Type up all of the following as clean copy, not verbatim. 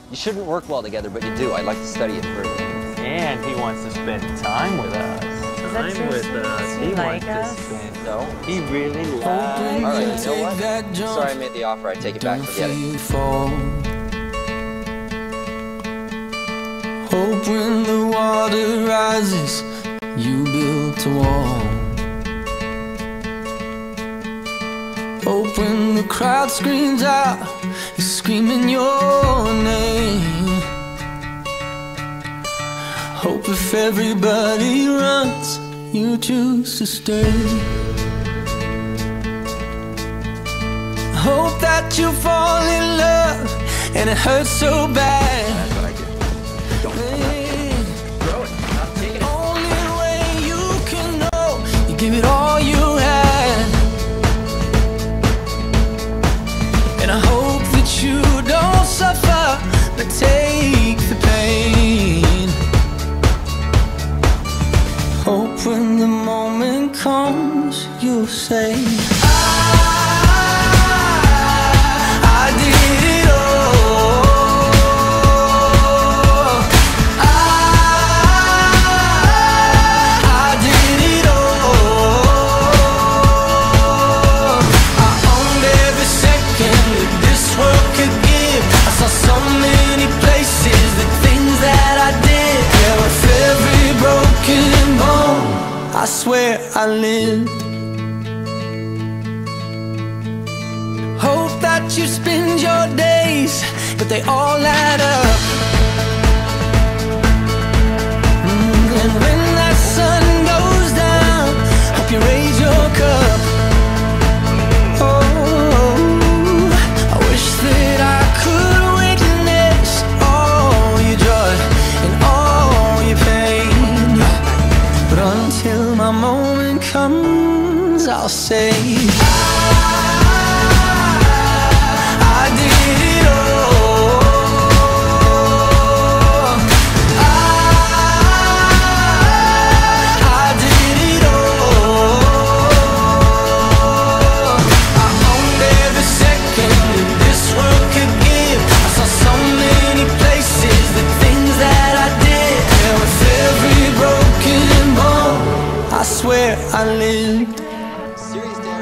You shouldn't work well together, but you do. I'd like to study it further. And he wants to spend time with us. Time with us. He Like wants us? to spend. No? He really likes. All right, you know what? Sorry I made the offer. I take it back. Forget it. Hope when the water rises, you built a wall. Hope when the crowd screams out, you're screaming your name. Hope if everybody runs, you choose to stay. Hope that you fall in love and it hurts so bad. That's what I get. Don't throw it. I'll take it. Only way you can know, you give it all you had. And I hope that you don't suffer, but take the pain. Hope when the moment comes, you'll say, I did it all. I did it all. I owned every second that this world could give. I saw so many places, the things that I did. Yeah, with every broken bone, I swear I lived. Hope that you spend your days, but they all add up. And when that sun goes down, hope you raise your cup. Oh, I wish that I could witness all your joy and all your pain. But until my moment comes, I'll say, I did it all. I did it all. I owned every second that this world could give. I saw so many places, the things that I did. Yeah, with every broken bone, I swear I lived. Serious dare.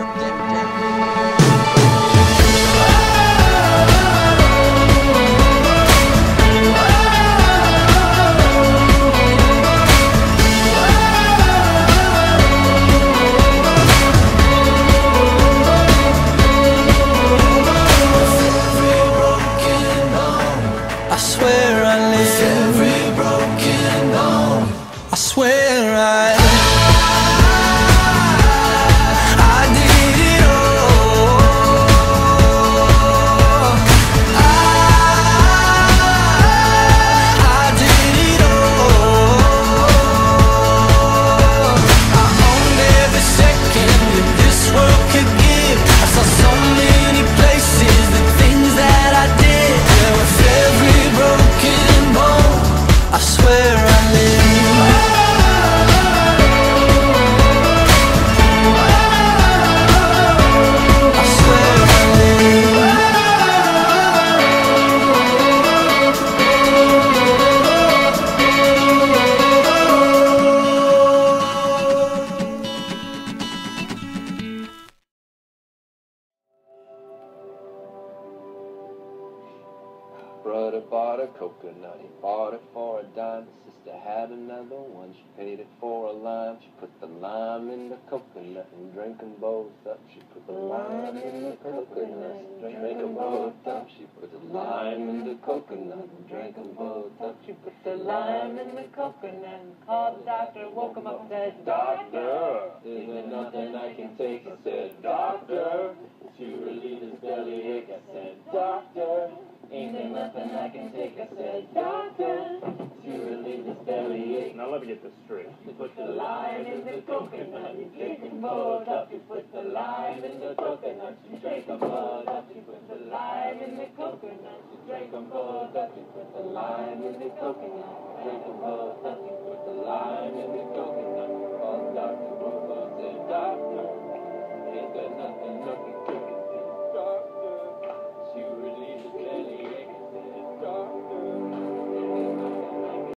I swear I live. Every broken bone, I swear I did it all. I did it all. I owned every second that this world could give. I saw so many places, the things that I did. Yeah, with every broken bone, I swear I live. I swear I live. Brother bought a coconut, he bought it for a dime. Sister had another one, she paid it for a lime. She put the lime in the coconut and drank them both up. She put the lime in the coconut, drank them both up. She put the lime in the coconut and drank them both up. She put the lime in the coconut and called the doctor, woke him up and said, Doctor, is there nothing I can take? He said, Doctor, to relieve his bellyache. I said, Doctor, ain't there nothing I can take? I said, Doctor, to relieve this bellyache. Now let me get this straight. You put the lime in the coconut, you drink them both up. You put the lime in the coconut, you drink them both up. You put the lime in the coconut, you drink them both up. You put the lime in the coconut, you drink them both up.